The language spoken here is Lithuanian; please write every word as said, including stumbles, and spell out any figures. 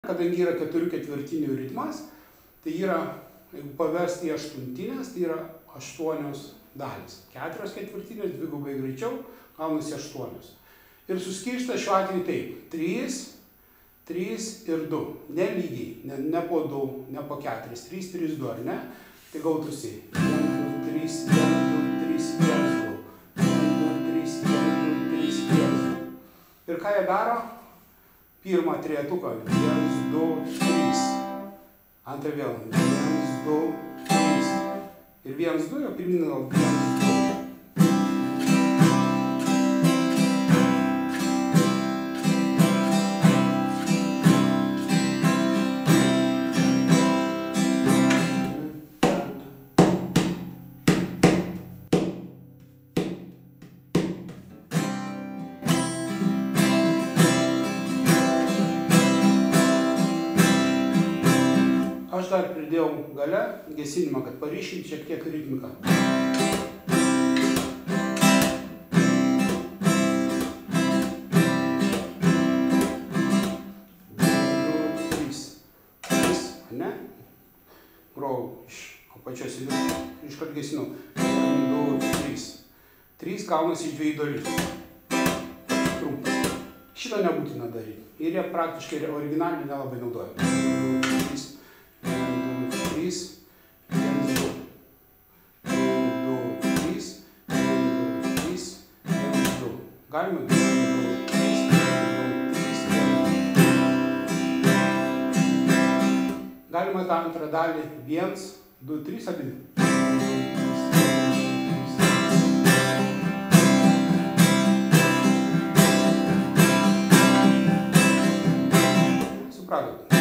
Kadangi yra keturių ketvirtinių ritmas, tai yra, jeigu paversti į aštuntinės, tai yra aštuonios dalys. Keturios ketvirtinės, dvigubai greičiau, gaunasi aštuonios. Ir suskirsta šiuo atveju taip. trys, trys ir du. Ne lygiai, ne, ne po du, ne po keturis. trys, trys, du, ar ne? Tai gautųsi. vienas, du, trys, vienas, du, trys, vienas, du. vienas, du, trys, vienas, du, trys, vienas, du. Ir ką jie daro? Pirmą trejetuką. vienas, du, trys. Antrą vėl. vienas, du, trys. Ir vienas, du, jau pirminį gal vienas, du. Aš dar pridėjau gale gesinimą, kad paryškinti šiek tiek ritmiką. du, trys. trys, ne? Grojau iš apačios į viršų, iškart gesinau. du, trys. trys gaunasi iš dviejų dalių. Trumpas. Šito nebūtina daryti. Ir jie praktiškai originaliai nelabai naudoja. du, trys. trys, vienas, du. du, trys, vienas, du, trys, vienas, du. Galima du, trys, du, trys, galima tą antrą dalį vienas, du, trys, abi. Supratot?